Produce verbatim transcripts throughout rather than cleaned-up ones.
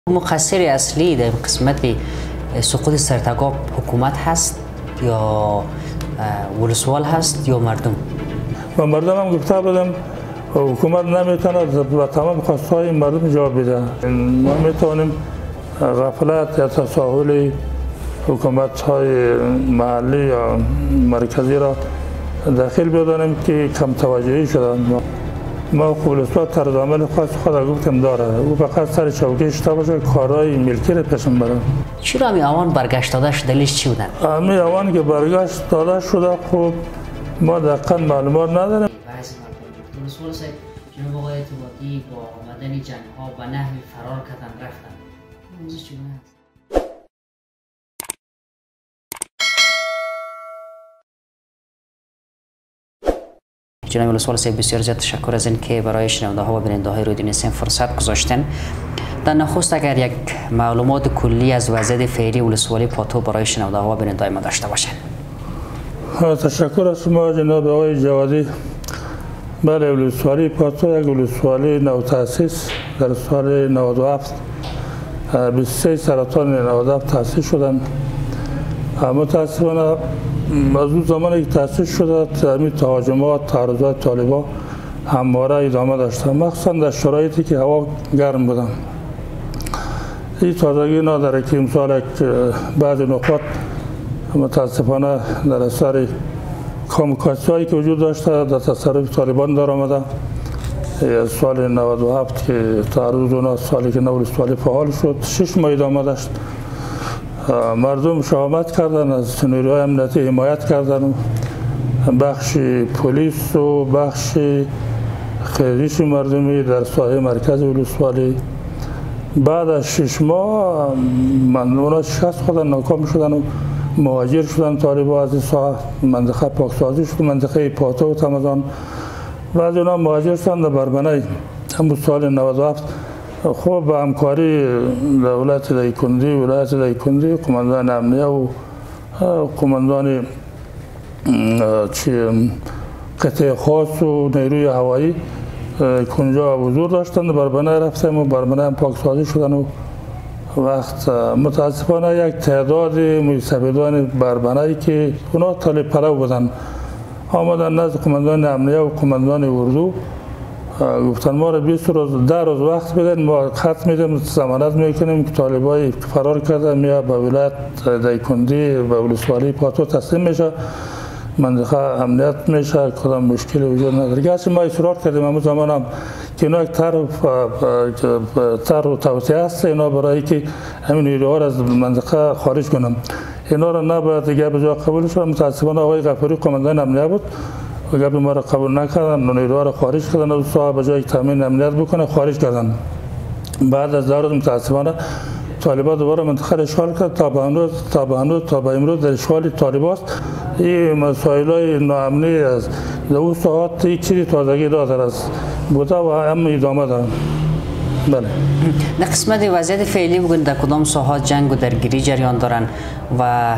مقصر اصلی در قسمت سقوط سرتاگاب حکومت هست یا ولسوال هست یا مردم؟ و مردم هم گفته بودم حکومت نمیتونه به تمام خواستهای مردم جواب بده. ما میتونیم غفلت یا تساهل حکومت های محلی یا مرکزی را داخل بدانیم که کم توجهی شدن. ما ولسوال طرز عمل خاص خود گفتم داره، او فقط سر چوکی اشتباه باشه کارهای ملکی را پیش بره. چرا امی آوان برگشت دادش دلیلش چی بودن؟ امی آوان که برگشت داده شده خب ما دقیقا معلومات نداریم. بعضی مردم ولسوال صاحب جناب آقای اعتمادی با آمدن جنگ ها و نحوی فرار کردن رفتن. موضوع چگونه است؟ جناب ولسوال صاحب بسیار زیاد تشکر از اینکه برای شنونده ها و بیننده های رادیو نسیم فرصت گذاشتن. در نخست اگر یک معلومات کلی از وضعیت فعلی ولسوالی پاتو برای شنونده ها و بیننده های ما داشته باشن. تشکر از شما جناب آقای جوادی. بله، ولسوالی پاتو یک ولسوالی نو تاسیس در سال نود و هفت بیست و سه سرطان نود و هفت تاسیس شدند. متاسفانه از اون زمانی که تاسیس شده همین تهاجمات تعرضات طالبان همواره ادامه داشته، مخصوصا در شرایطی که هوا گرم بودن. این تازگی نداره که امسال بعض نقاط متاسفانه در اثر کاموکاسی هایی که وجود داشته در تصرف طالبان در آمده. سال نود و هفت که تعرض اونا سالی که ولسوالی فعال شد شش ماه ادامه داشت. مردم شهامت کردن، از نیروهای امنیتی حمایت کردن، بخش پلیس و بخش خیریش مردمی در ساحه مرکز ولسوالی بعد از شش ماه من اونا شکست خودن، ناکام شدن و مهاجر شدن طالبان از این ساحه. منطقه پاکسازی شد، منطقه پاتو و تمازان و از اونا مهاجر شدن در بربنای همون سال نود و هفت. خب با همکاری دولت دایکندی، ولایت دایکندی، قماندان امنیه و قماندان قطعه خاص و نیروی هوایی کنجا حضور داشتند. بربنای رفتیم و بربنای هم پاکسازی شدن و وقت متاسفانه یک تعداد موسویدان بربنایی که اونا طالب پلو بودن آمدن نزد قماندان امنیه و قماندان اردو، گفتن ما را بیست روز ده روز وقت بدن، ما خط میدیم ضمانت میکنیم که طالبای فرار کرده میا به ولایت دایکندی و ولسوالی پاتو تسلیم میشه، منطقه امنیت میشه، کدام مشکلی وجود نداره. گرچه ما اصرار کردیم همون زمان هم که اینا یک طرح و توصیه است اینا برای که همین نیروها از منطقه خارج کنم، اینا را نباید دیگه به جا قبول شد. متاسفانه آقای غفوری قماندان امنیه بود و گپ ما را قبول نکردن و نیروها را خارج کردن و صاحب به جای تامین امنیت بکنه خارج کردن. بعد از دو روز متاسفانه طالبان دوباره منطقه را اشغال کرد تا به امروز تا به امروز تا به امروز در اشغال طالبان است. این مسائل ناامنی از دو ساعت یک چیزی تازگی داره است بوده و هم ادامه داره. بله. در قسمت وضعیت فعلی بگوین در کدام ساحات جنگ و درگیری جریان دارن و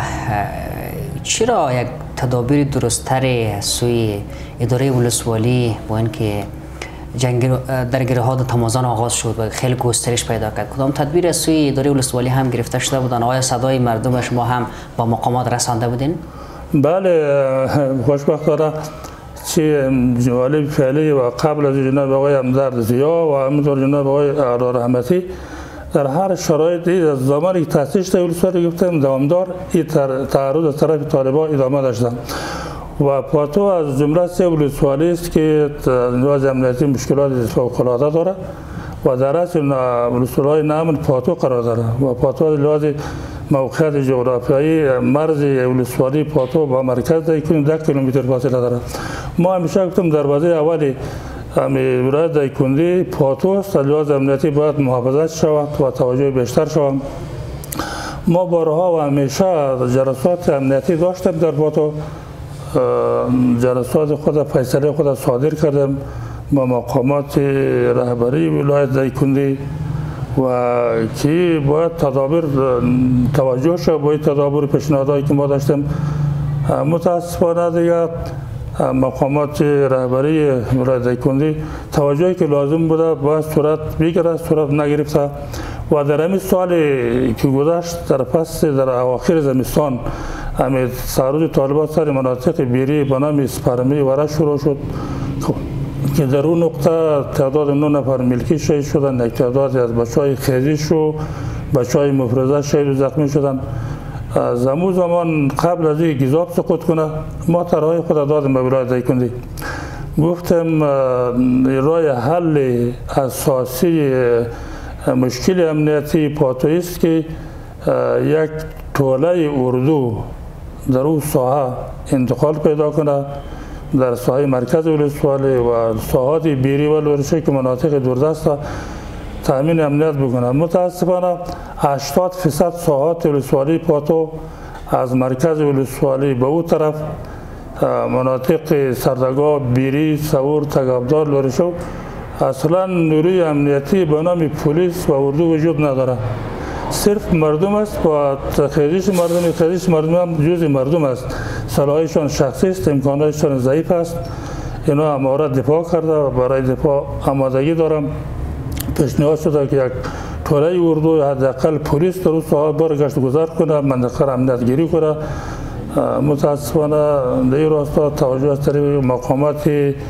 چرا یک تدابیر درست‌تر سوی اداره ولسوالی با اینکه جنگ درگیری ها در تمازان آغاز شد و خیلی گسترش پیدا کرد، کدام تدبیر از سوی اداره ولسوالی هم گرفته شده بودن؟ آیا صدای مردم شما هم با مقامات رسانده بودین؟ بله، خوشبختانه چه جوالب فعلی و قبل از جناب آقای امدرد زیا و همینطور جناب آقای اعلی رحمتی در هر شرایطی از زمانی که تاسیس شده ولسوالی گفتم دوامدار این تعرض از طرف طالبان ادامه داشتن و پاتو از جمله سه ولسوالی است که لحاظ امنیتی مشکلات فوق‌العاده داره و در اصل ولسوالی نامن پاتو قرار داره و پاتو لحاظ موقعیت جغرافیایی مرز ولسوالی پاتو با مرکز دایکندی ده کیلومتر فاصله داره. ما همیشه گفتم دروازه اولی ولایت دایکندی پاتو است، لحاظ امنیتی باید محافظت شود و توجه بیشتر شود. ما بارها و همیشه جلسات امنیتی داشتیم در پاتو، جلسات خود فیصله خود صادر کردیم با مقامات رهبری ولایت دایکندی و که باید تدابیر توجه شد با این تدابیر پیشنهادهایی که ما داشتیم. متاسفانه دیگر مقامات رهبری ولایت دایکندی توجهی که لازم بوده باید صورت بگیره، صورت نگرفته و در همین سالی که گذشت در پس در اواخر زمستان همین سرود طالبان سر مناطق بیری به نام اسپرمی وره شروع شد که در اون نقطه تعداد نه نفر ملکی شهید شدند، یک تعدادی از بچه‌های خیزیش و بچه‌های مفرزه شهید و زخمی شدند. از همون زمان قبل از اینکه گیزاب سقوط کنه ما طرحهای خود دادیم به ولایت دایکنډي. گفتم راه حل اساسی مشکل امنیتی پاتویی است که یک توله اردو در اون ساحه انتقال پیدا کنه در ساحه مرکز ولسوالی و ساحات بیری و لورشی که مناطق دوردست تامین امنیت بکنه. متاسفانه هشتاد فیصد ساحات ولسوالی پاتو از مرکز ولسوالی به اون طرف مناطق سردگاه بیری سور تگابدار لورشو اصلا نیروی امنیتی به نام پلیس و اردو وجود نداره. صرف مردم است و خیزش مردم خیزش مردم هم جزء مردم است. سلاحشان شخصی است، امکاناتشان ضعیف است. اینا امارت دفاع کرده و برای دفاع آمادگی دارم. پیشنهاد شده که یک توله اردو حداقل پلیس در اون ساحه برگشت گذار کنه، منطقه را امنیت گیری کنه. متاسفانه در این راستا توجه از طریق مقامات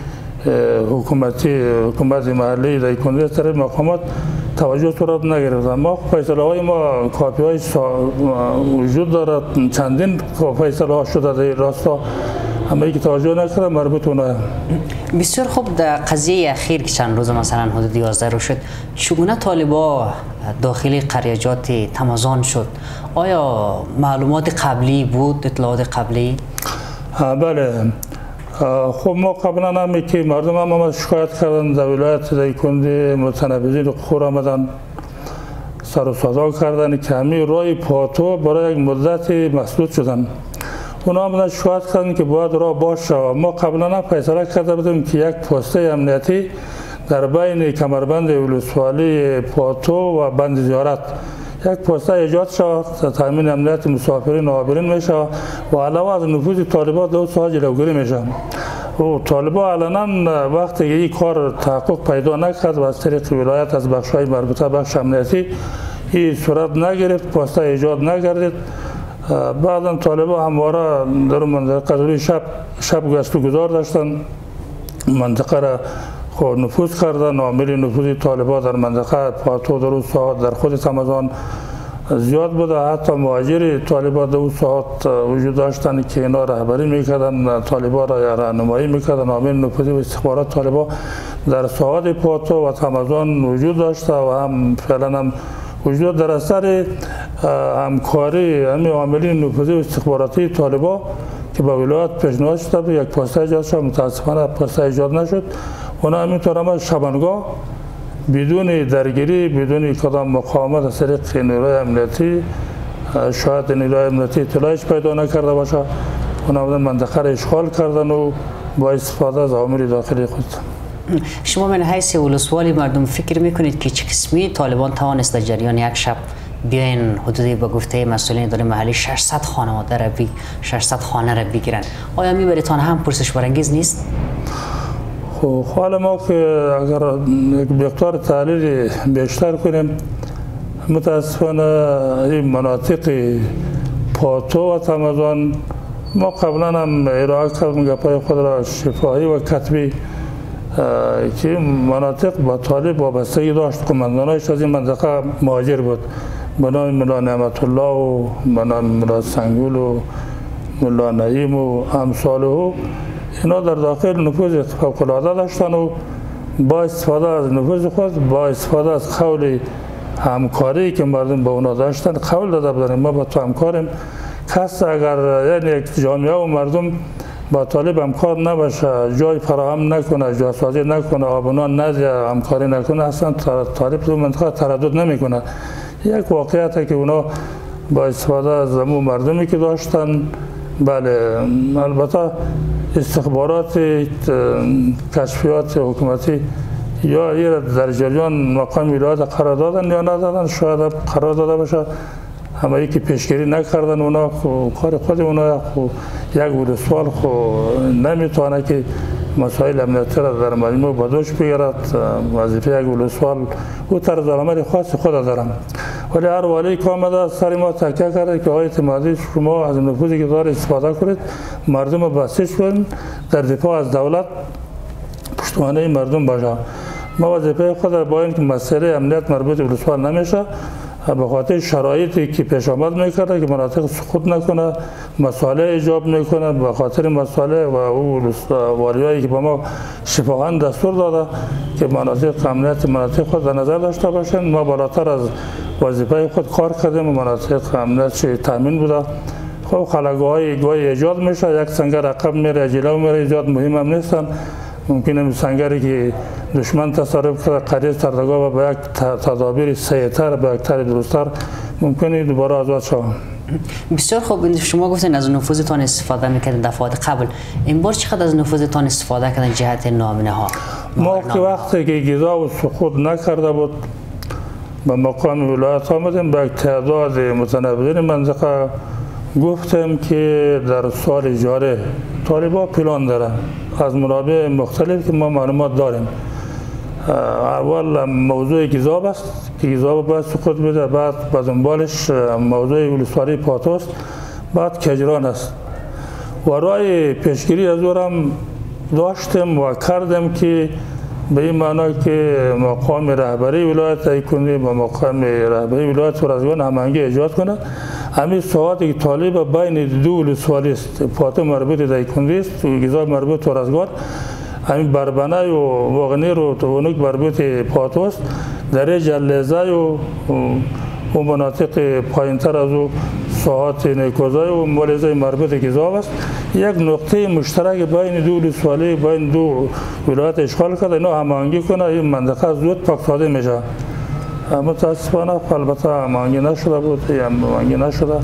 حکومتی حکومت محلی دایکنډي از طریق مقامات توجه صورت نگرفته. ما فیصله های ما کاپی های وجود دارد، چندین فیصله ها شده در این راستا، اما اینکه توجه نکرده مربوط اونه. بسیار خوب. در قضیه اخیر که چند روز مثلا حدود یازده رو شد، چگونه طالبا داخل قریجات تمازان شد؟ آیا معلومات قبلی بود، اطلاعات قبلی؟ بله. خب ما قبلا هم که مردم هم آمد شکایت کردن در ولایت دایکنډي متنبذین خور آمدن سر و صدا کردن که همین راه پاتو برای یک مدت مسدود شدن. اونا آمدن شکایت کردن که باید راه باز شود. ما قبلا هم فیصله کرده بودیم که یک پسته امنیتی در بین کمربند ولسوالی پاتو و بند زیارت یک پسته ایجاد شود، تامین امنیت مسافرین و عابرین میشه و علاوه از نفوذ طالبان در ساحه جلوگیری میشه. و طالبان علنا وقتی این کار تحقق پیدا نکرد و از طریق ولایت از بخش‌های مربوطه بخش امنیتی این صورت نگرفت، پسته ایجاد نگردید. بعدا طالبان همواره در منطقه روی شب شب گشت و گذار داشتن، منطقه را خود نفوذ کردن. عامل نفوذ طالبان در منطقه پاتو در اون ساحات در خود تمازان زیاد بوده. حتی مهاجر طالبان در اون ساحات وجود داشتن که اینا رهبری میکردن، طالبان را یا راهنمایی میکردن. عامل نفوذ و استخبارات طالبان در ساحات پاتو و تمازان وجود داشته و هم فعلا هم وجود در اثر همکاری همین عاملین نفوذی و استخباراتی طالبان که با ولایت پیشنهاد شده یک پسته ایجاد شد. متاسفانه پسته ایجاد نشد. اونا همینطور هم شبانگاه بدون درگیری بدون کدام مقاومت از طریق نیروی امنیتی، شاید نیروی امنیتی اطلاعش پیدا نکرده باشه، اونا منطقه را اشغال کردن و با استفاده از عوامل داخلی خود. شما من حیث ولسوالی مردم فکر میکنید که چه قسمی طالبان توانست در جریان یک شب بیاین حدودی به گفته مسئولین اداره محلی ششصد خانواده را بی ششصد خانه را بگیرن؟ آیا میبریتان هم پرسش برانگیز نیست؟ خب حالا ما که اگر یک مقدار تحلیل بیشتر کنیم، متاسفانه این مناطق پاتو و تمازان ما قبلا هم ارائه کردیم گپای خود را شفاهی و کتبی که مناطق با طالب وابستگی داشت. قماندانایش از این منطقه مهاجر بود به نام ملا نعمت الله و به نام ملا سنگول و ملا نعیم و امثاله. اینا در داخل نفوذ فوق‌العاده داشتن و با استفاده از نفوذ خود، با استفاده از قول همکاری که مردم با اونا داشتن قول داده بودن ما با تو همکاریم. کس اگر یعنی یک جامعه و مردم با طالب همکار نباشه، جای فراهم نکنه، جاسازی نکنه، آبونا نده، همکاری نکنه، اصلا طالب تو منطقه تردد نمیکنه. یک واقعیت که اونا با استفاده از همون مردمی که داشتن، بله البته استخبارات کشفیات حکومتی یا این در جریان مقام ولایت قرار دادن یا ندادن، شاید قرار داده باشه، اما یکی پیشگیری نکردن. اونا کار خود اونا یک ولسوال خو نمیتونه که مسائل امنیتی را در مجموع به دوش بگیرد. وظیفه یک ولسوال او طرز عمل خاص خود دارم، ولی هر والی که آمده سر ما تکیه کرده که آقای اعتمادی شما از نفوذی که داره استفاده کنید، مردم بسیج کنید، در دفاع از دولت پشتوانه مردم باشه. ما وظیفه خود با اینکه مسئله امنیت مربوط به ولسوال نمیشه، به خاطر شرایطی که پیش آمد میکرده که مناطق سقوط نکنه، مسئله ایجاب میکنه، به خاطر مسئله و او والیایی که به ما شفاهن دستور داده که مناطق امنیت مناطق خود در نظر داشته باشند. ما بالاتر از وظیفه خود کار کردیم و مناطق امنیت تامین بوده. خب خلاق‌های گاهی ایجاد میشه، یک سنگر عقب میره جلو میره، ایجاد مهم هم نیستن. ممکنه سنگری که دشمن تصرف کرده قریب تردگاه و به یک تدابیر سریعتر به یک طرح درستتر ممکنه دوباره آزاد شود. بسیار خوب. شما گفتین از نفوذتان استفاده میکردین دفعات قبل، این بار چقدر از نفوذتان استفاده کردن جهت نامینه ها؟ ما که وقتی که گیزا و سقوط نکرده بود به مقام ولایت آمدیم، به یک تعداد متنوعین منطقه گفتم که در سال جاری طالبان پلان داره از منابع مختلف که ما معلومات داریم. اول موضوع گیزاب است که گیزاب باید سقوط بده، بعد به دنبالش موضوع ولسوالی پاتوست، بعد کجران است. و رای پیشگیری از او هم داشتم و کردم که به این معنا که مقام رهبری ولایت ایکونی با مقام رهبری ولایت ورزگان هماهنگی ایجاد کنه. همین ساعتی که طالب بین دو ولسوالی است، پاتو مربوط به ایکونی است و گیزاب مربوط به ورزگان، همین بربنه و واغنیر و تونک مربوط به پاتو است، در جلزه و و مناطق پایینتر از او ساعات نیکوزای و مالزه مربوط به گیزاب است. یک نقطه مشترک بین دو ولسوالی بین دو ولایت اشغال کرده، اینا هماهنگی کنه، این منطقه زود پاک سازی میشه. متاسفانه البته هماهنگی نشده بود، هماهنگی نشده.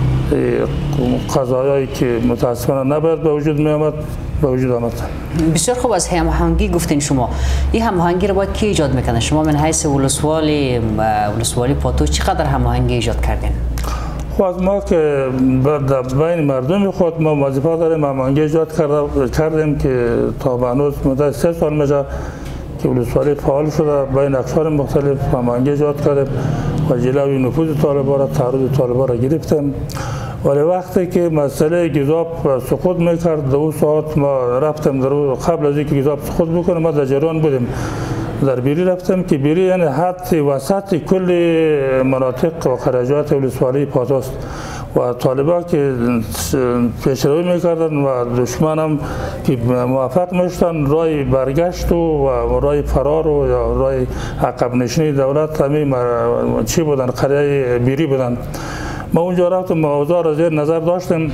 قضایایی که متاسفانه نباید به وجود می آمد به وجود آمد. بسیار خوب. از هماهنگی گفتین شما، این هماهنگی رو باید کی ایجاد میکنه؟ شما من حیث ولسوالی ولسوالی پاتو چقدر هماهنگی ایجاد کردین؟ خب از ما که بین مردم خود ما وظیفه داریم هماهنگی ایجاد کردیم که تا به هنوز مدت سه سال میشه که ولسوالی فعال شده، بین اقشار مختلف هماهنگی ایجاد کردیم و جلوی نفوذ طالبان را تعرض طالبان را گرفتیم. ولی وقتی که مسئله گیزاب سقوط میکرد، دو ساعت ما رفتم در قبل از اینکه گیزاب سقوط بکنه ما در جریان بودیم، در بیری رفتم که بیری یعنی حد وسط کل مناطق و خراجات ولسوالی پاتوست و طالبان که پیشروی میکردن و دشمن هم که موفق میشدن رای برگشت و رای فرار و یا رای عقب نشینی دولت همین چی بودن، قریه بیری بودن. ما اونجا رفتم اوضاع را زیر نظر داشتیم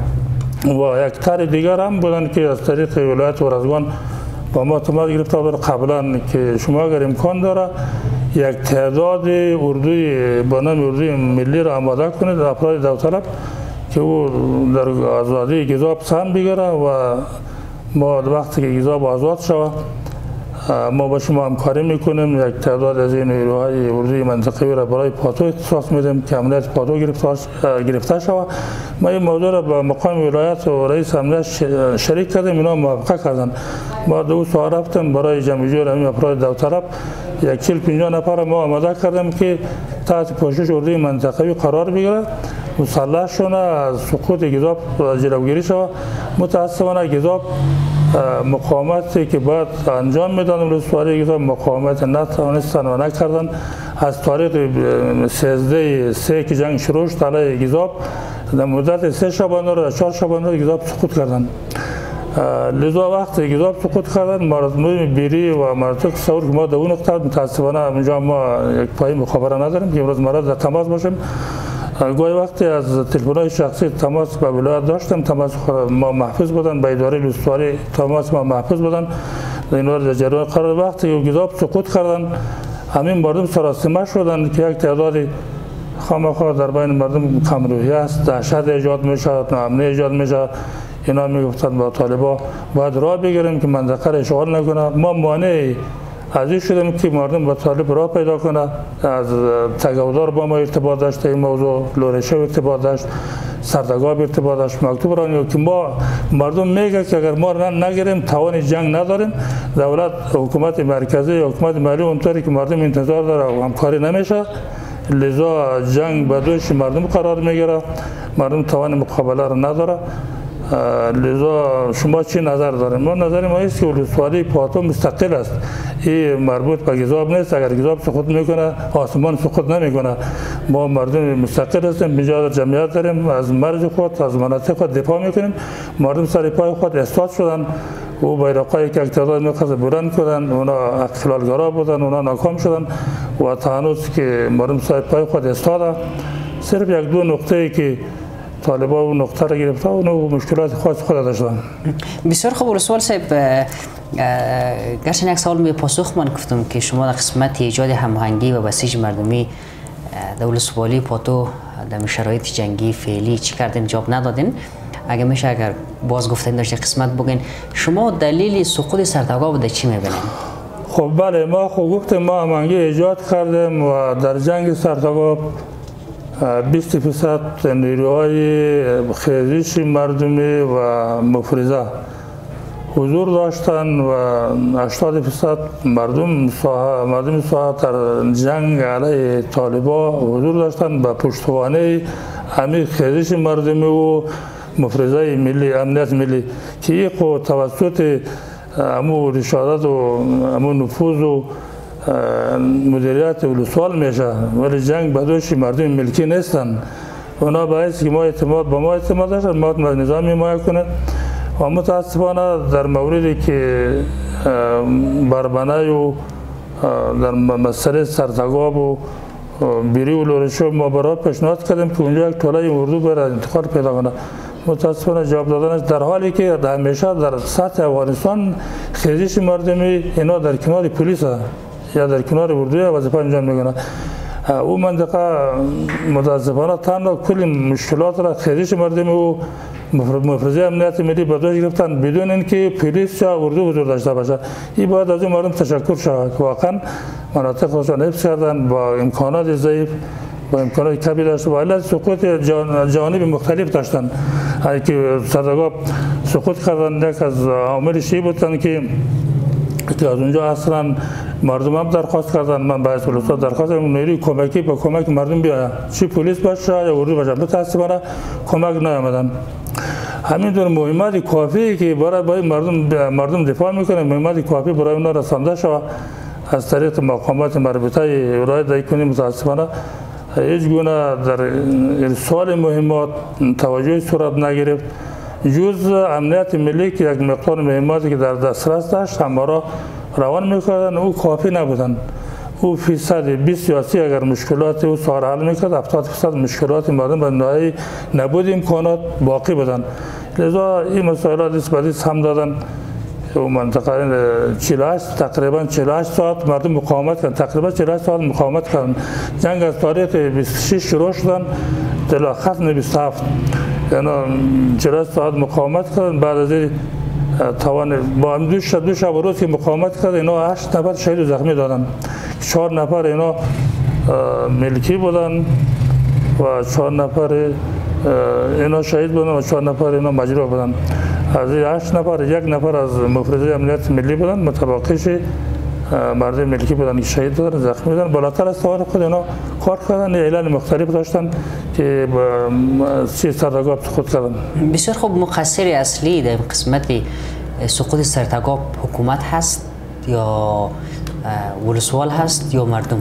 و یک طرح دیگر هم بودن که از طریق ولایت ورزگان با ما تماس گرفته بودن قبلا که شما اگر امکان داره یک تعداد اردوی با نام اردوی ملی را آماده کنید، افراد داوطلب که او در آزادی گیزاب سهم بگیره و ما وقتی که گیزاب آزاد شود ما با شما همکاری میکنیم. یک تعداد از این نیروهای اردوی منطقه‌ای را برای پاتو اختصاص میدیم که امنیت پاتو گرفته شود. ما این موضوع را با مقام ولایت و رئیس امنیت شریک کردیم، اینا موافقت کردن. ما دو ساعت رفتم برای جمع جور همین افراد داوطلب، یک چهل پنجاه نفر ما آماده کردیم که تحت پوشش اردوی منطقه‌ای قرار بگیره، مسلح شونه از سقوط گیزاب جلوگیری شود. متاسفانه گیزاب مقاومتی که باید انجام میدن ولسوالی گیزاب مقاومت نتوانستن و نکردن. از تاریخ سیزده سه که جنگ شروع شد علیه گیزاب در مدت سه شبانه رو چهار شبانه رو گیزاب سقوط کردن. لذا وقتی گیزاب سقوط کردن مردم بیری و مناطق سور که ما در اون نقطه متاسفانه اونجا ما یک پای مخابره نداریم که امروز مرا در تماس باشیم. گاهی وقتی از تلفن‌های شخصی تماس با ولایت داشتم، تماس ما محفوظ بودن، به اداره ولسوالی تماس ما محفوظ بودن. اینا در جریان قرار وقتی گیزاب سقوط کردن همین مردم سراسیمه شدن که یک تعدادی خامخواه در بین مردم کمروحی است، دهشت ایجاد میشه، ناامنی ایجاد میشه. اینا میگفتن با طالبان باید راه بگیریم که منطقه را اشغال نکنه. ما مانع از این شدیم که مردم با طالب راه پیدا کنه. از تگاودار با ما ارتباط داشت، این موضوع لورشو ارتباط داشت سردگاه ارتباطش مکتوب رانی که ما مردم میگه که اگر ما نگیریم توان جنگ نداریم دولت حکومت مرکزی حکومت محلی اونطوری که مردم انتظار داره و همکاری نمیشه لذا جنگ به دوش مردم قرار میگیره مردم توان مقابله را نداره لذا شما چی نظر داریم؟ ما نظر ما است که ولسوالی پاتو مستقل است این مربوط به گذاب نیست اگر گذاب سقوط میکنه آسمان سقوط نمیکنه ما مردم مستقل هستیم بجای جمعیت داریم از مرز خود از مناطق خود دفاع میکنیم مردم سر پای خود استاد شدن او بیرقایی که اقتدار میخواست بلند کردن اونا خلالگرا بودن اونا ناکام شدن و تا هنوز که مردم سر پای خود استاده صرف یک دو نقطه ای که طالبان اون نقطه را گرفته و مشکلات خاص خود داشتن. بسیار خوب ولسوال صاحب گرچه یک سوال می پاسخ من گفتم که شما در قسمت ایجاد هماهنگی و بسیج مردمی در ولسوالی پاتو در شرایط جنگی فعلی چی کردین جواب ندادین اگه میشه اگر باز گفتین داشته قسمت بگین شما دلیل سقوط سرتاگاه بوده چی میبینین؟ خب بله ما خب گفتیم ما هماهنگی ایجاد کردیم و در جنگ سرتاگاه بیست درصد نیروهای خیزش مردمی و مفرزه حضور داشتند و هشتاد درصد مردم ساحه مردم ساحه در جنگ علیه طالبان حضور داشتند به پشتوانه همین خیزش مردمی و مفرزه ملی امنیت ملی که یک توسط امو رشادت و امو نفوذ و مدیریت ولسوال میشه ولی جنگ به دوش مردم ملکی نیستن اونا باعث که ما اعتماد به ما اعتماد داشتن ما نظام حمایت کنند و متاسفانه در موردی که بربنای و در مسئله سرتاگاه و بیری و لورشو ما برای پیشنهاد کردیم که اونجا یک توله اردو برای انتقال پیدا کنه متاسفانه جواب دادنش در حالی که همیشه در سطح افغانستان خیزش مردمی اینا در کنار پلیس یا در کنار اردوی وظیفه انجام میکنه او منطقه متاسفانه تنها کل مشکلات را خیزش مردمی و مفرزه امنیت ملی به دوش گرفتن بدون اینکه پلیس یا اردو حضور داشته باشه این باید از این مردم تشکر شود که واقعا مناطق خودشان حفظ کردن با امکانات ضعیف با امکانات کمی داشته و علت سقوط جانب مختلف داشتن که سرتاگاه سقوط کردن یک از عواملش این بودن که که از اونجا اصلا مردم هم درخواست کردن من باید ولسوالی درخواست کردم نیروی کمکی با کمک مردم بیاید چی پلیس باشه یا اردو باشه متاسفانه کمک نیامدن همینطور مهمات کافی که برای مردم مردم دفاع میکنه مهمات کافی برای اونا رسانده شود از طریق مقامات مربوطه ارائه کنیم متاسفانه هیچ گونه در ارسال مهمات توجه صورت نگرفت جز امنیت ملی که یک مقدار مهماتی که در دسترس داشت همه را روان میکردن او کافی نبودن او فیصد بیست سیاسی اگر مشکلات او سوار حل میکرد هفتاد درصد مشکلات مردم به نوعی نبود امکانات باقی بودن لذا این مسائلات اسپادیس هم دادن او منطقه چهل و هشت تقریبا چهل و هشت ساعت مردم مقاومت کردن تقریبا چهل و هشت ساعت مقاومت کردن جنگ از تاریخ بیست و شش شروع شدن تا ختم بیست و هفت یعنی چهل و هشت ساعت مقاومت کردن بعد از این توان با هم دو شب دو شب و روز که مقاومت کرد اینا هشت نفر شهید و زخمی دادن چهار نفر اینا ملکی بودن و چهار نفر اینا شهید بودن و چهار نفر اینا مجروح بودن از این هشت نفر یک نفر از مفرزه امنیت ملی بودن متباقیش مردم ملکی بودن که شهید بودن زخمی بودن بالاتر از توان خود اینا کار کردن اعلان مختلف داشتن که سی سرتاگاه سقوط کردن بسیار خوب مقصر اصلی در قسمت سقوط سرتاگاه حکومت هست یا ولسوال هست یا مردم؟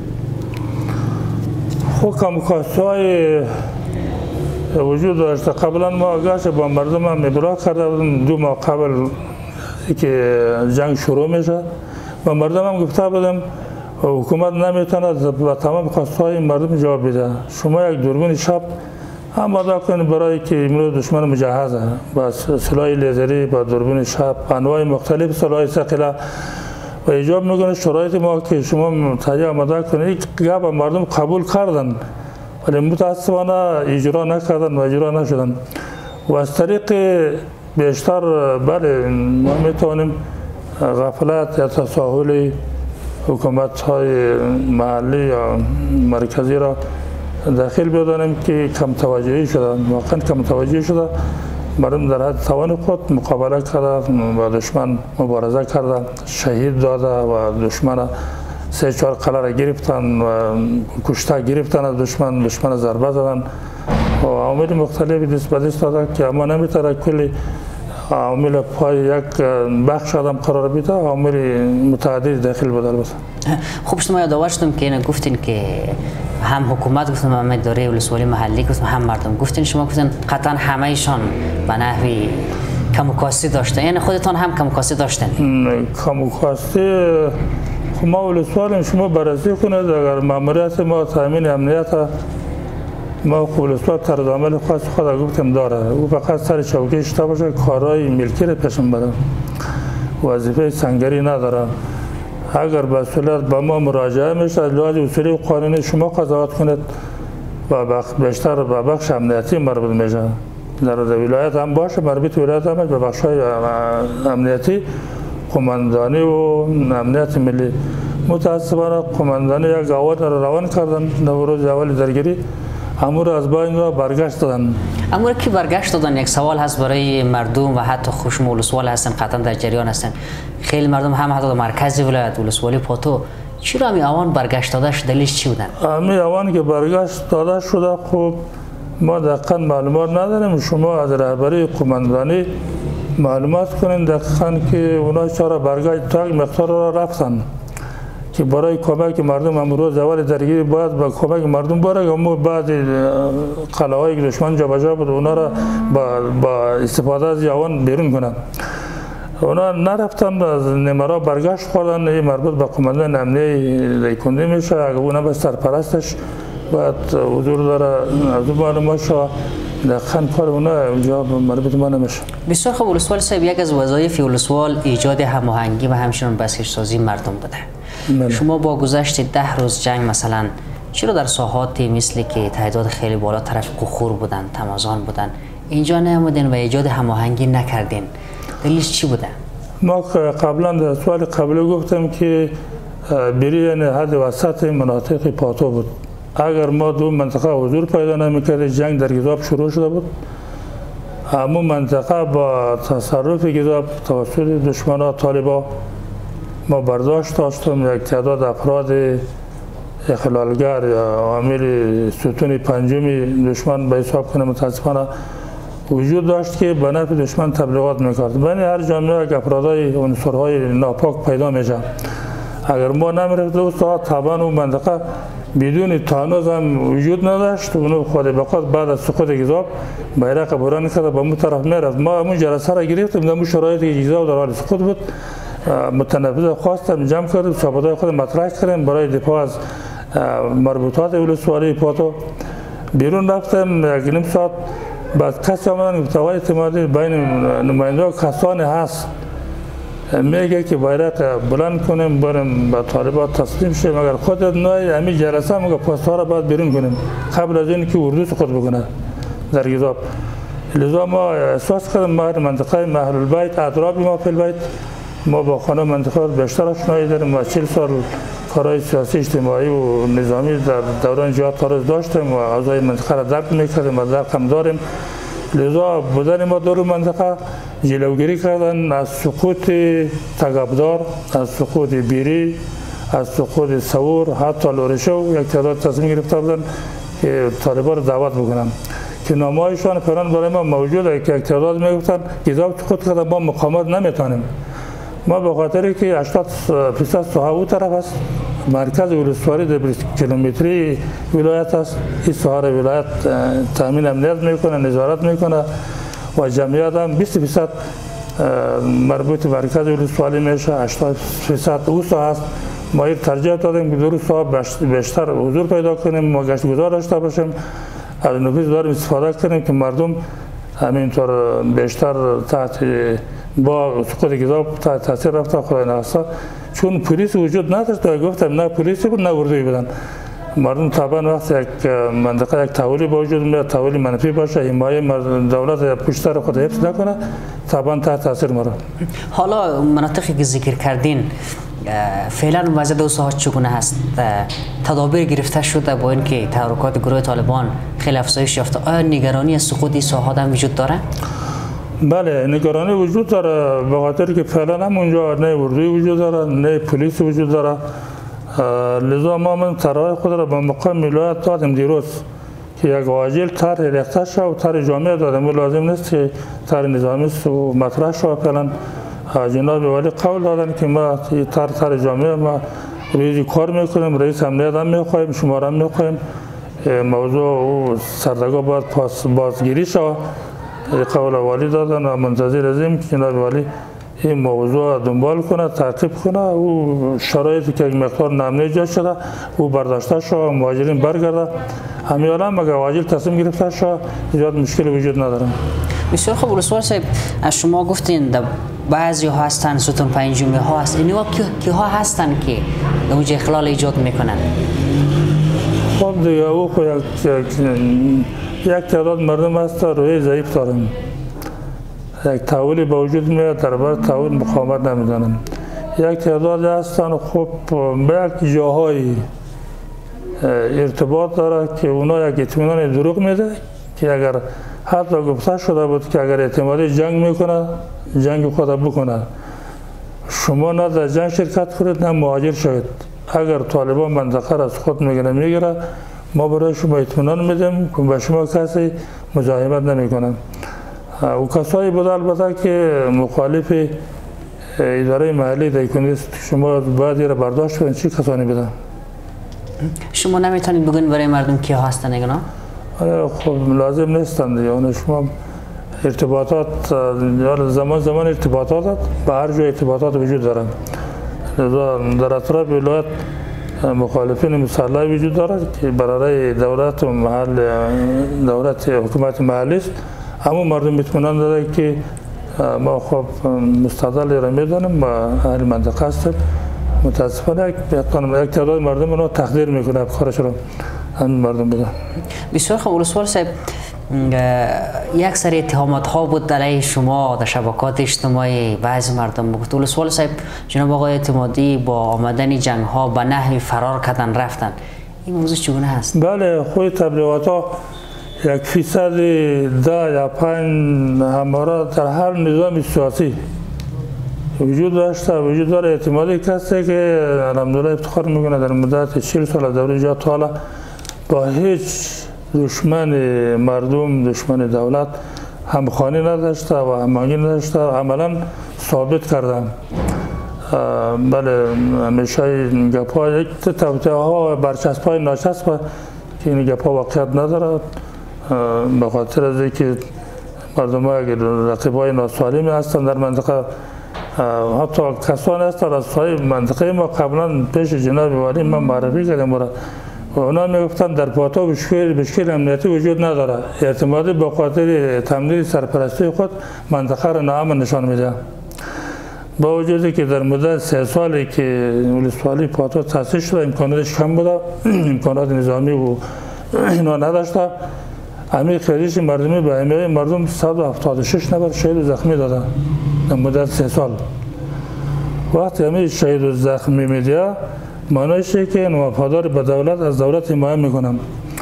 خب کمکاست‌های وجود داشته قبلا ما آگاهش با مردم هم ابلاغ کرده بودیم دو ماه قبل که جنگ شروع میشه و مردم هم گفته بودم حکومت نمیتونه به تمام خواستهای مردم جواب بده شما یک دوربین شب هم ادا کنید برای که امروز دشمن مجهزه با سلاح لیزری با دوربین شب انواع مختلف سلاح ثقیله و ایجاب میکنه شرایط ما که شما تهیه آماده کنید گپ مردم قبول کردن ولی متاسفانه اجرا نکردن و اجرا نشدن و از طریق بیشتر بله ما میتونیم غفلت یا تساهل حکومت های محلی یا مرکزی را داخل بدانیم که کم توجهی شده، واقعا کم توجهی شده. مردم در حد توان خود مقابله کرده، با دشمن مبارزه کرده، شهید داده و دشمن سه چهار قلعه را گرفتن و کشته گرفتن از دشمن، دشمن ضربه زدن و عوامل مختلفی دست به دست داده که اما نمیتونه کلی عوامل پای یک بخش آدم قرار بده، عوامل متعدد داخل بوده. البته خوب شما یادآور شدم که اینو گفتین که هم حکومت گفتم، هم اداره ولسوالی محلی گفتم، هم مردم گفتین. شما گفتین قطعا همه‌شان به نحوی کم و کاستی داشتن، یعنی خودتان هم کم و کاستی داشتن؟ کم و کاستی ما ولسوال شما بررسی کنید. اگر ماموریت ما تامین امنیت ما ولسوال طرز عمل خاص خود گفتم داره، او فقط سر چوکی شده باشه، کارهای ملکی را پیش بره، وظیفه سنگری نداره. اگر مسئولیت به ما مراجعه میشه از لحاظ اصولی قانونی شما قضاوت کنید و بیشتر به بخش امنیتی مربوط میشه. در ولایت هم باشه، مربوط ولایت هم به بخش‌های امنیتی، قماندانی و امنیت ملی. متاسفانه قماندانی یک آوان را روان کردن نوروز اول درگیری، امور از بین را برگشت دادن. امور کی برگشت دادن؟ یک سوال هست برای مردم و حتی خوشم ولسوال هستن، قطعا در جریان هستن. خیلی مردم هم حتی در مرکز ولایت ولسوالی پاتو چرا می آوان برگشت دادش دلیلش چی بودن؟ می آوان که برگشت داده شده خب ما دقیقاً معلومات نداریم. شما از رهبری قماندانی معلومات کنین دقیقاً که اونا چرا برگشت تا مقدار را رفتن که برای کمک مردم امروز اول درگیری باید با کمک مردم بره، اما بعد قلعه‌های دشمن جابجا بود اونا را با, با استفاده از یاون بیرون کنن. اونا نرفتن، از نمرا برگشت خوردن. این مربوط به قماندان امنیه ریکونده میشه، اگر اونا به سرپرستش باید حضور داره از اون معلومات شد دقیقاً کار اونا اونجا مربوط ما نمیشه. بسیار خوب ولسوال صاحب، یک از وظایف ولسوال ایجاد هماهنگی و همچنین بسیج سازی مردم بوده. مله. شما با گذشت ده روز جنگ مثلا چرا در ساحاتی مثل که تعداد خیلی بالا طرف قخور بودن، تمازان بودن، اینجا نیامدین و ایجاد هماهنگی نکردین؟ دلیلش چی بوده؟ ما قبلا در سوال قبلی گفتم که بری یعنی حد وسط مناطق پاتو بود. اگر ما دو منطقه حضور پیدا نمیکرد جنگ در گذاب شروع شده بود. اما منطقه با تصرف گذاب توسط دشمنان طالبا ما برداشت داشتم. یک تعداد افراد اخلالگر یا عامل ستون پنجمی دشمن به حساب کنه متاسفانه وجود داشت که به نفع دشمن تبلیغات میکرد. بین هر جامعه یک افرادهای عنصرهای ناپاک پیدا میشه. اگر ما نمیرفت دو ساعت طبعا اون منطقه بدون تانوز هم وجود نداشت. اونو خود بقات بعد از سقوط گذاب بیرق بوران کرده به اون طرف میرفت. ما همون جلسه را گرفتیم، در اون شرایطی که گذاب در حال سقوط بود متنفذ خواستم جمع کردیم، ثباتهای خود مطرح کردیم برای دفاع از مربوطات ولسوالی پاتو. بیرون رفتم یک نیم ساعت بعد کسی آمدن گفتگوهای اعتمادی بین نماینده کسانی هست میگه که بیرق بلند کنیم بریم به طالبات تسلیم شیم. اگر خودت نای همین جلسه میگه پاس‌ها را باید بیرون کنیم قبل از اینکه اردو سقوط بکنه در گذاب. لذا ما احساس کردیم ما منطقه محل البیت اطراف ما فی البیت ما با خانه منطقه بیشتر آشنایی داریم و چهل سال کارهای سیاسی اجتماعی و نظامی در دوران جهاد تاریخ داشتیم و اعضای منطقه را درک میکردیم و درک هم داریم. لذا بودن ما دور منطقه جلوگیری کردن از سقوط تگابدار، از سقوط بیری، از سقوط سور، حتی لورشو یک تعداد تصمیم گرفته بودن که طالبا را دعوت بکنن که نامه‌هایشان فعلا برای ما موجوده که یک تعداد میگفتن گذاب سقوط کرده ما مقاومت نمیتونیم. ما به خاطری که هشتاد درصد ساحه او طرف است، مرکز ولسوالی در بیست کیلومتری ولایت است. این ساحه ولایت تامین امنیت میکنه، نظارت میکنه و جمعیت هم بیست درصد مربوط مرکز ولسوالی میشه، هشتاد درصد او ساحه است. ما این ترجیح دادیم که دور ساحه بیشتر حضور پیدا کنیم و گشت گذار داشته باشیم، از نفوذ داریم استفاده کنیم که مردم همینطور بیشتر تحت با سقوط گذاب تحت تاثیر رفته خدای نخواسته. چون پلیس وجود نداشت گفتم نه پلیسی بود نه اردویی بودن. مردم طبعا وقتی یک منطقه یک تحولی با وجود میاد، تحولی منفی باشه، حمایه دولت پشت سر خود حفظ نکنه، طبعا تحت تاثیر میره. حالا مناطقی که ذکر کردین فعلا وضع دو ساعت چگونه هست؟ تدابیر گرفته شده با اینکه تحرکات گروه طالبان خیلی افزایش یافته. آیا نگرانی از سقوط این ساحات هم وجود داره؟ بله نگرانی وجود داره به خاطر که فعلا هم اونجا نه اردوی وجود داره نه پلیس وجود داره. لذا ما من طرح خود را به مقام ولایت دادم دیروز که یک واجل طرح ریخته شد و طرح جامعه دادم و لازم نیست که طرح نظامی و مطرح شد. فعلا جناب ولی قول دادن که ما طرح طرح جامعه ما روی کار میکنیم، رئیس امنیت هم میخوایم، شما هم میخوایم، موضوع و سردگاه باید بازگیری شد. قول والی دادن و منتظر ازیم که جناب والی این موضوع دنبال کنه، تعقیب کنه و شرایطی که یک مقدار نامنی ایجاد شده او برداشته شد و مهاجرین برگرده. همیانا مگه واجل تصمیم گرفته شد زیاد مشکل وجود نداره. بسیار خوب ولسوال صاحب، از شما گفتین بعضی ها هستن ستون پنجمی ها هست، اینها کی ها هستن که اونجا اخلال ایجاد میکنن؟ خب دیگه او خو یک یک تعداد مردم هست روی ضعیف دارن، یک تحولی به وجود میاد در برای تحول مقاومت نمیدانن. یک تعداد هستن خب به یک جاهای ارتباط داره که اونا یک اطمینان دروغ میده که اگر حتی گفته شده بود که اگر اعتمادی جنگ میکنه جنگ خود بکنه، شما نه در جنگ شرکت کنید نه مهاجر شوید. اگر طالبان منطقه را از خود میگیره میگیره ما برای شما اطمینان میدیم که به شما کسی مزاحمت نمیکنه. و کسایی بود البته که مخالف اداره محلی دیکنیست شما باید را برداشت کنید. چی کسانی بودن؟ شما نمیتونید بگین برای مردم کی هستن اینا؟ خب لازم نیستند دیگه. شما ارتباطات زمان زمان ارتباطات به هر جای ارتباطات وجود دارند. در اطراف ولایت مخالفین مسلح وجود دارد که برای دولت و محل دولت حکومت محلی است. اما مردم اطمینان داده که ما خب مستقل را میدانیم و اهل منطقه هستیم. متاسفانه یک تعداد مردم رو تقدیر میکنه افکارش رو همین مردم بودن. بسیار خوب ولسوال صاحب، یک سری اتهامات ها بود علیه شما در شبکات اجتماعی بعضی مردم بود. ولسوال صاحب، جناب آقای اعتمادی با آمدن جنگ ها به نحوی فرار کردن رفتن، این موضوع چگونه هست؟ بله خود تبلیغات ها یک فیصد ده یا پنج همواره در هر نظام سیاسی وجود داشته وجود داره. اعتمادی کسی که الحمدلله افتخار میکنه در مدت چهل سال دوره ایجاد تا حالا با هیچ دشمن مردم دشمن دولت همخوانی نداشته و هماهنگی نداشته و عملا ثابت کردم. بله همیشه این گپ ها یک توطئه ها و برچسب های ناچسب که این گپ ها واقعیت نداره. به خاطر از اینکه مردم ها رقیب های ناسالمی هستند در منطقه، حتی کسانی هستند از صاحب منطقه ما قبلا پیش جناب والی من معرفی کردم و اونا میگفتن در پاتا مشکل امنیتی وجود نداره. اعتمادی به خاطر تمدید سرپرستی خود منطقه را ناامن نشان میده. با وجودی که در مدت سه سالی که ولسوالی پاتا تاسیس شده امکاناتش کم بوده، امکانات نظامی و اینا نداشته، همین خیلیش مردمی به همه مردم صد و هفتاد و شش نفر شهید و زخمی داده در مدت سه سال. وقتی همین شهید و زخمی میده معنیش که این وفادار به دولت از دولت حمایت میکنم.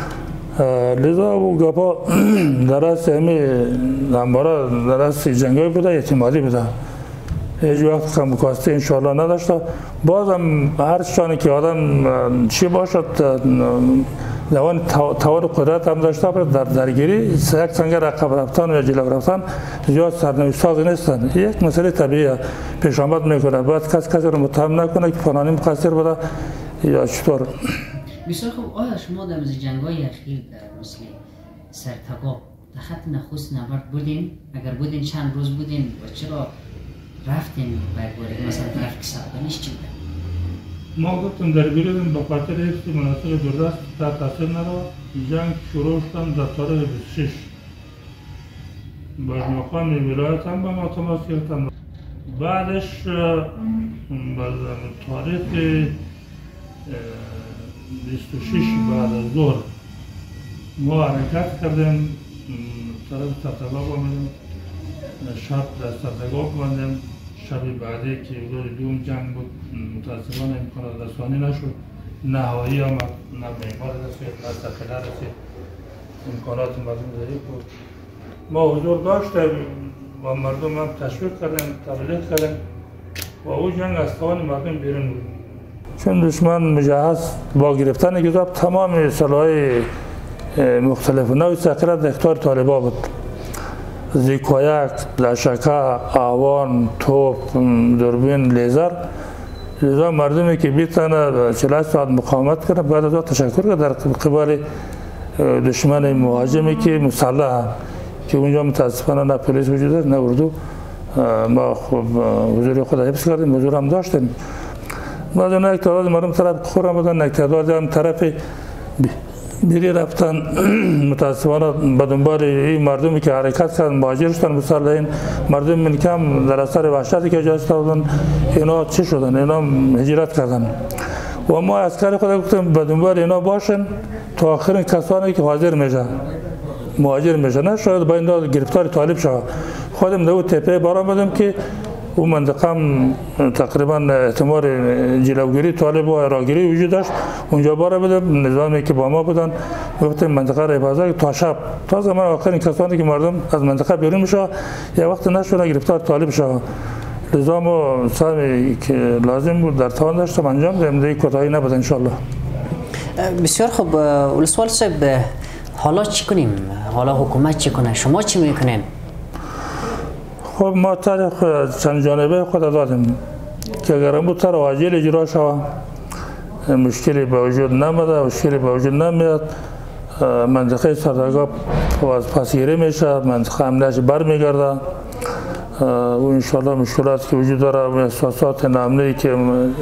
لذا او گپا درست همین همواره درست جنگی بوده، اعتمادی بوده، هیچ وقت کمکاستی انشاءالله نداشته. بازم هر چانی که آدم چی باشد دوان توان قدرت هم داشته باید در درگیری یک سنگر عقب رفتن و جلو رفتن زیاد سرنوشت ساز نیستن. یک مسئله طبیعی پیش آمد میکنه، باید کس کسی رو متهم نکنه که فلانی مقصر بوده یا چطور. بسیار خوب. آیا شما در جنگ‌های اخیر در مثل سرتگاه در خط نخست نبرد بودین؟ اگر بودین چند روز بودین و چرا رفتین برگوری مثلا طرف که سربانیش چی بودن؟ ما گفتم در بیرون به خاطر حفظ مناطق بردست تا تاثیر ندارد. جنگ شروع شدن در تاریخ بیست و شش با مقام ولایت هم به ما تماس گرفتن. بعدش به تاریخ بیست و شش بعد از ظهر ما حرکت کردیم طرف سرتگاه آمدیم، شب در سرتگاه آمدیم، شب شب بعدی که روز دوم جنگ بود متاسفانه امکانات رسانی نشد، نه هوایی آمد، نه معمار رسید، نه ذخیره رسید، امکانات مردم ضعیف بود. ما حضور داشتیم و مردم هم تشویق کردیم، تبلیغ کردیم و او جنگ از توان مردم بیرون بود. چون دشمن مجهز با گرفتن گزاب تمام سلاح‌های مختلف نوع ذخیره در اختیار طالبان بود. زیکویک، لشکه، آوان، توپ، دوربین، لیزر. لذا مردمی که بیتانه چهل ساعت مقاومت کنه بعد از آن تشکر کرد در قبال دشمن مهاجمی که مسلح که اونجا متاسفانه نه پلیس وجود است نه اردو. ما خب حضور خود حفظ کردیم، حضور هم داشتیم. بعد اون یک تعداد مردم طرف خورم بودن، یک تعداد هم طرف دیگه رفتن. متاسفانه به دنبال این مردمی که حرکت کردن مهاجر شدن مسلحین، مردم من کم در اثر وحشتی که جا افتادن اینا چی شدن؟ اینا هجرت کردن و ما عسکر خود گفتیم به دنبال اینا باشن تا آخرین کسانی که حاضر میشن مهاجر میشن، نه شاید با اینا گرفتار طالب شود. خودم دو تپه بار آمدم که اون منطقه هم تقریبا احتمال جلوگیری طالب و راگیری وجود داشت. اونجا بار بدم نظامی که با ما بودن گفتیم منطقه را حفاظت تا شب تا زمان آخرین کسانی که مردم از منطقه بیرون میشه یا وقت نشونه گرفتار طالب شود. لذا ما سعی که لازم بود در توان داشتم انجام دهیم، دیگه کوتاهی نبود ان شاء الله. بسیار خوب. ولسوال صاحب حالا چی کنیم؟ حالا حکومت چی کنه؟ شما چی میکنین؟ خب ما تاریخ چند جانبه خود دادیم که اگر امو تر واجیل اجرا شود مشکلی به وجود نمیده، مشکلی به وجود نمیاد، منطقه سردرگاه از پسگیری میشه، منطقه امنیتش برمیگرده و انشاءالله مشکلات که وجود داره و احساسات نامنی که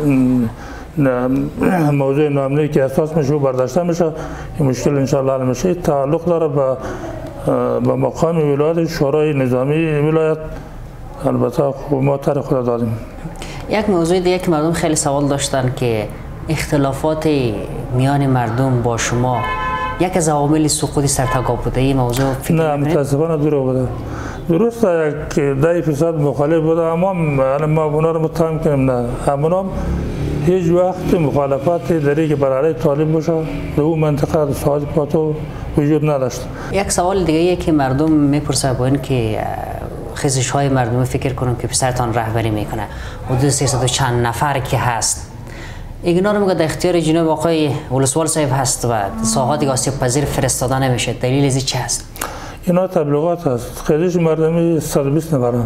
موضوع نامنی که احساس میشه و برداشته میشه این مشکل انشاءالله حل میشه. تعلق داره به به مقام ولایت شورای نظامی ولایت. البته ما تر خود دادیم. یک موضوع دیگه که مردم خیلی سوال داشتن که اختلافات میان مردم با شما یک از عوامل سقوط سرتگاه بوده. این موضوع فکر نه متاسفانه دروغ بوده. درسته یک ده فیصد مخالف بوده اما ما اونا رو متهم کنیم نه، اما هیچ وقت مخالفت داری که برای طالب باشه در اون منطقه ساعت پاتو وجود نداشت. یک سوال دیگه که مردم میپرسه با این که خیزش های مردم فکر کنم که پسرتان رهبری میکنه حدود سیصد و چند نفر که هست، اینا رو میگه در اختیار جناب آقای ولسوال صاحب هست و ساحات آسیب پذیر فرستاده نمیشه. دلیل ازی چه هست؟ اینا تبلیغات هست. خیزش مردمی صد و بیست نفره.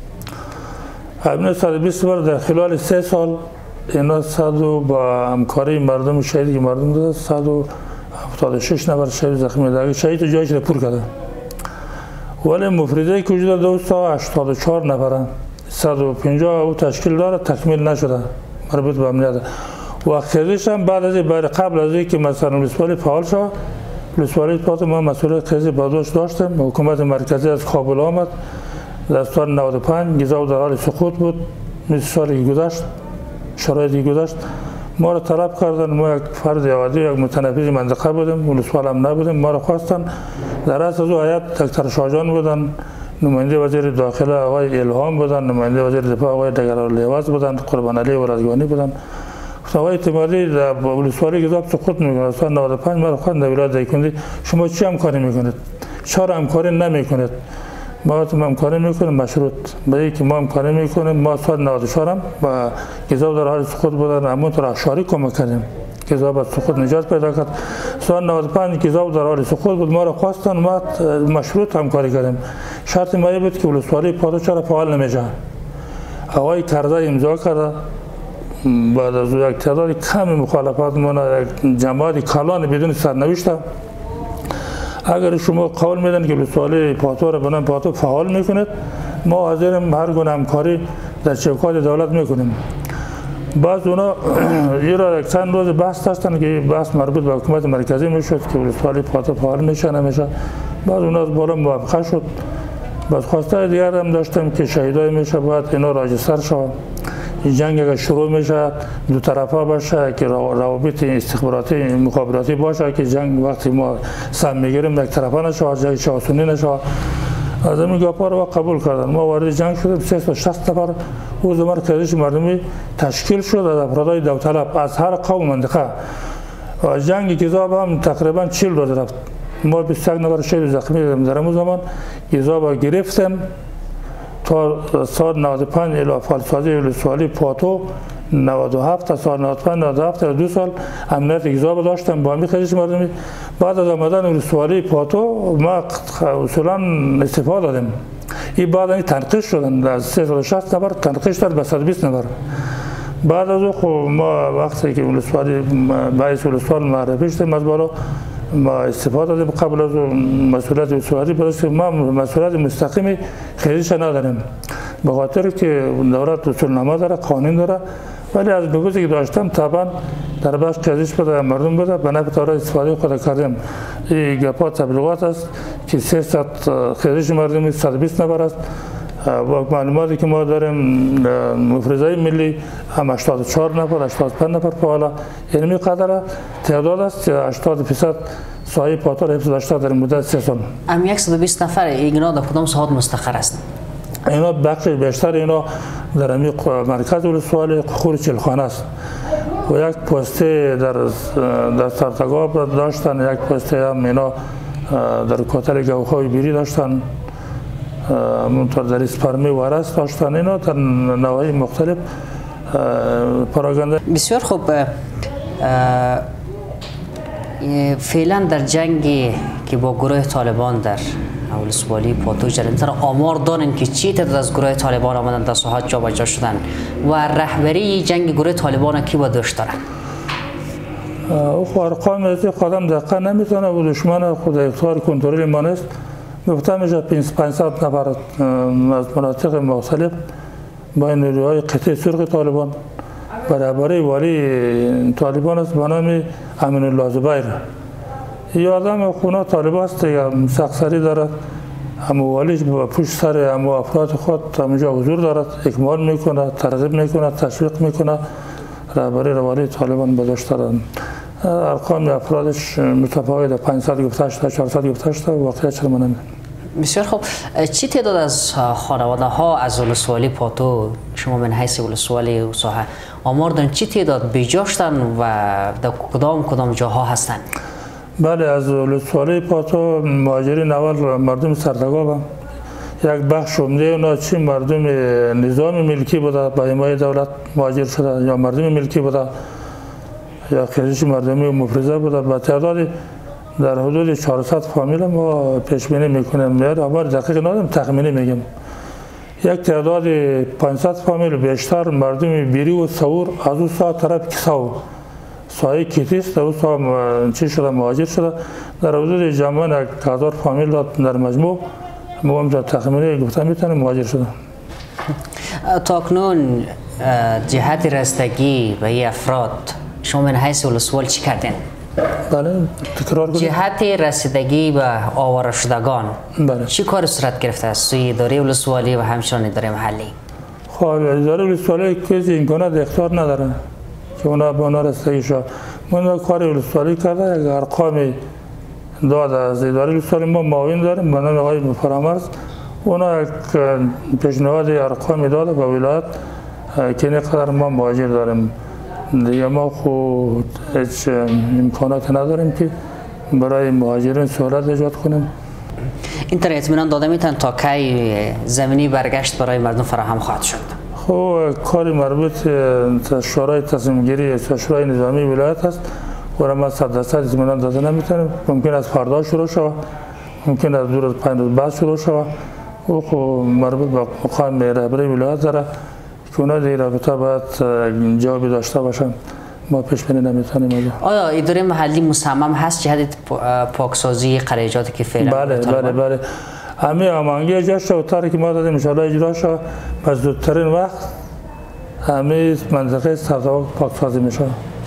همین صد و بیست نفر در خلال سه سال اینا صد با همکاری مردم شهید که مردم داده صد و هفتاد و شش نفر شهید زخمی داده. شهید جایش را پر کرده. ولی مفریده که وجود دوست ها هشتاد و چهار نفره. صد و پنجاه او تشکیل داره تکمیل نشده مربوط به امنیت. و خیزش هم بعد از برای قبل از اینکه مثلا ولسوالی فعال شد ولسوالی پات ما مسئولیت خیزی برداشت داشتیم. حکومت مرکزی از کابل آمد در سال نود و پنج گزاو در حال سقوط بود. مثل سالی که گذشت شرایطی گذشت ما را طلب کردن. ما یک فرد عادی یک متنفذ منطقه بودیم، ولسوال هم نبودیم. ما را خواستن در اصل از او هیئت دکتر شاهجان بودن، نماینده وزیر داخله آقای الهام بودن، نماینده وزیر دفاع آقای دگرالهوز بودن، قربان علی ورزگانی بودن. آقای اعتمادی در ولسوالی گذاب سقوط میکنه سال نود و پنج ما را خواستن در ولایت دایکنی شما چی همکاری میکنید؟ چرا همکاری نمیکنید؟ ما هم همکاری میکنیم مشروط به اینکه ما همکاری میکنیم. ما سال نود و چهار هم با گزاب در حال سقوط بودن همونطور اشاری کمک کردیم. گزاب از سقوط نجات پیدا کرد. سال نود و پنج گزاب در حال سقوط بود ما را خواستن ما مشروط همکاری کردیم. شرط ما بود که ولسوالی پاتو چرا فعال نمیشه. آقای کرده امضا کرده بعد از یک تعداد کمی مخالفت ما یک جماعت کلان بدون سرنوشت. اگر شما قول میدن که ولسوالی پاتو را بنام پاتو فعال میکنید ما حاضریم هر گونه همکاری در چوکات دولت میکنیم. بعض اونا یه را یک چند روز بحث داشتن که بحث مربوط به حکومت مرکزی میشد که ولسوالی پاتو فعال میشه نمیشه. بعض اونا از بالا موافقه شد. بعد خواسته دیگر هم داشتیم که شهیدای میشه باید اینا راجستر شود. این جنگ اگر شروع میشه دو طرفه باشه که روابط استخباراتی مخابراتی باشه که جنگ وقتی ما سم میگیریم یک طرفه نشه جنگ آسونی نشه. از این گپا رو قبول کردن. ما وارد جنگ شدیم، سیصد و شصت نفر او زمان کشش مردمی تشکیل شد از افرادهای داوطلب از هر قوم منطقه. و جنگ گزاب هم تقریبا چهل روز رفت. ما بیست و یک نفر شهید زخمی دیدیم در اون زمان. گزاب گرفتیم تا سال نود و پنج الی فعالسازی ولسوالی پاتو نود و هفت تا سال نود و پنج نود و هفت تا دو سال امنیت گزاب داشتم با همی کشش مردمی. بعد از آمدن ولسوالی پاتو ما اصولا استفاده دادیم. این بعد این تنقیش شدن از سیصد و شصت نفر تنقیش شد به صد و بیست نفر. بعد از او ما وقتی که ولسوالی باعث ولسوال معرفی شدیم از بالا ما استفاده دادیم. قبل از مسئولیت ولسوالی بود ما مسئولیت مستقیمی خیلیش نداریم به خاطر که دولت اصولنامه داره، قانون داره، ولی از بگوزی که داشتم طبعا در بخش کشش بده مردم بده به نفع طور استفاده خود کردیم. این گپا تبلیغات است که سیصد خیلیش مردمی صد و بیست نفر است و معلوماتی که ما داریم مفرزهای ملی هم هشتاد و چهار نفر هشتاد و پنج نفر فعال، یعنی میقدر تعداد است هشتاد فیصد سایه پاتور حفظ داشته در مدت سه سال. ام صد و بیست نفر اینا در کدام ساحات مستقر است؟ اینا بخش بیشتر اینا در امی مرکز ولسوالی خور چلخانه است و یک پسته در در سرتگاه داشتن، یک پسته هم اینا در کوتل گوخای بیری داشتن، منطقه در اسپرمی و عرس داشتن. اینا در نواحی مختلف پراگنده. بسیار خوب. فعلا در جنگی که با گروه طالبان در ولسوالی پاتو جریان آمار دارن که چی تعداد از گروه طالبان آمدن در ساحات جابجا شدن و رهبری جنگ گروه طالبان کی با داشت دارن؟ او ارقام از خودم دقیق نمیتونه و دشمن خود اختیار کنترل ما نیست. گفتم میشه پانصد نفر از مناطق مختلف با نیروهای قطعه سرخ طالبان برابری والی طالبان است به نام امین الله زبیر. این آدم خونه طالبان است دیگه، سخسری دارد، اما والیش پشت سر اما افراد خود همونجا حضور دارد، اکمال میکنه، ترغیب میکنه، تشویق میکنه. رهبری والی طالبان بداشت دارند. ارقام افرادش متفاوت، پانصد گفته شده، چهارصد گفته شده، واقعیت چرا من نمیدونم. بسیار خوب. چی تعداد از خانواده ها از ولسوالی پاتو شما من حیث ولسوالی و ساحه آمار دارن چی تعداد بیجاشتن و در کدام کدام جاها هستند؟ بله، از ولسوالی پاتو مهاجرین اول مردم سرتگاه یک بخش عمده اونا چی مردم نظام ملکی بوده با حمایت دولت مهاجر شده یا مردم ملکی بوده یا خیلیش مردمی مفرزه بوده. با تعداد در حدود چهارصد فامیل ما پیش بینی میکنیم، یا آمار دقیق نداریم، تخمینی میگیم. یک تعداد پانصد فامیل بیشتر مردم بیری و سور از اون ساعت طرف کساو سایه کیتیست در اون ساعت چی شده مهاجر شده. در حدود جمعا یک هزار فامیل در مجموع ما هم تخمینی گفته میتونیم مهاجر شده. تاکنون جهت رسیدگی به این افراد شما من حیث ولسوال چی کردین؟ بله، تکرار کنید. جهت رسیدگی به آواره شدگان بله. چی کار صورت گرفته است سوی اداره ولسوالی و همچنان اداره محلی؟ خب اداره ولسوالی کسی امکانات اختیار نداره که اونا به اونا رسیدگی شد. من کار ولسوالی کرده، یک ارقامی داد از اداره ولسوالی ما معاون داریم به نام آقای فرامرز. اونا یک پیشنهاد ارقامی داده به ولایت که اینقدر ما مهاجر داریم. دیگه ما خود هیچ امکانات نداریم که برای مهاجرین سهولت ایجاد کنیم. این طور اطمینان داده میتون تا کی زمینی برگشت برای مردم فراهم خواهد شد؟ خب کار مربوط شورای تصمیم گیری شورای نظامی ولایت است و ما صد درصد اطمینان داده نمیتونیم. ممکن است فردا شروع شود، ممکن است دو روز پنج روز بعد شروع شود. او خب مربوط به مقام رهبری ولایت داره که اونا در رابطه باید جوابی داشته باشن. ما پیش بینی نمیتونیم. آیا اداره محلی مصمم هست جهت پاکسازی قریجاتی که فعلا؟ بله بله بله. همه آمانگی اجرا شد و طوری که ما دادیم ان شاء الله اجرا شد. پس زودترین وقت همه منطقه سرتاق پاکسازی میشه.